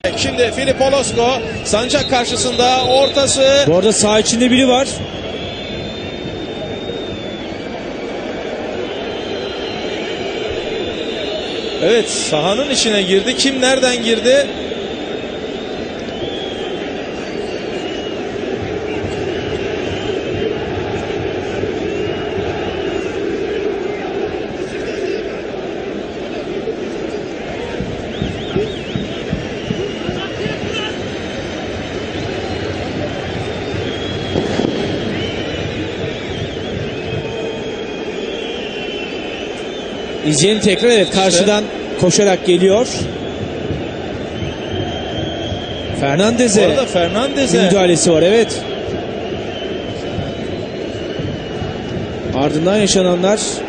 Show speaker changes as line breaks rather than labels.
Şimdi Filip Olosko sancak karşısında ortası.
Bu arada saha içinde biri var.
Evet, sahanın içine girdi. Kim nereden girdi?
İzleyelim tekrar. Evet, karşıdan koşarak geliyor. Fernandez'e.
Orada Fernandez'e
müdahalesi var, evet. Ardından yaşananlar